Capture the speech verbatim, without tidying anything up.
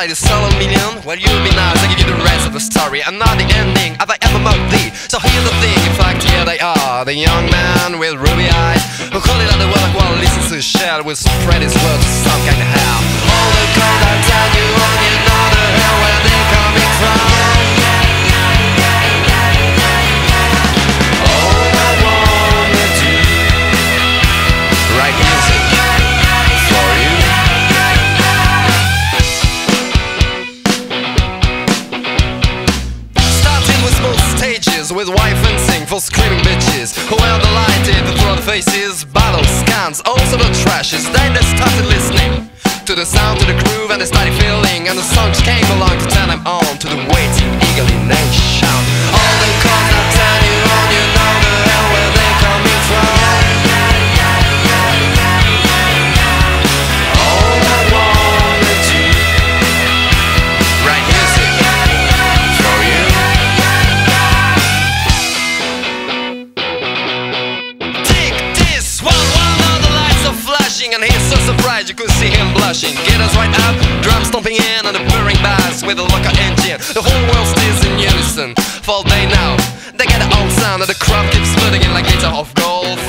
play this solo million. Well, you'll be nice, I give you the rest of the story and not the ending of I ever melody. So here's the thing, in fact here they are, the young man with ruby eyes who call it out the world while listens to his shell will spread his words to some kind of hell. All the calls I tell you on, you know the hell where they're coming from. All I wanna do, write music for you. Starting with small stages, with wife fencing for screaming bitches who were delighted to throw the faces, bottles, cans, also the trashes. Then they started listening to the sound, to the groove, and they started feeling, and the songs came along to turn them on to the waiting eagerly nation. All the calls I turn you on, you know the hell where they're coming from. All I wanna do, write music for you. Take this one, one of the lights are flashing, and he's so surprised you could see him blushing. Guitars right up, drums stomping in, and a purring bass with a locker engine. The whole world stays in unison, for they know they get the old sound, and the crowd keeps splitting in like glitter of gold.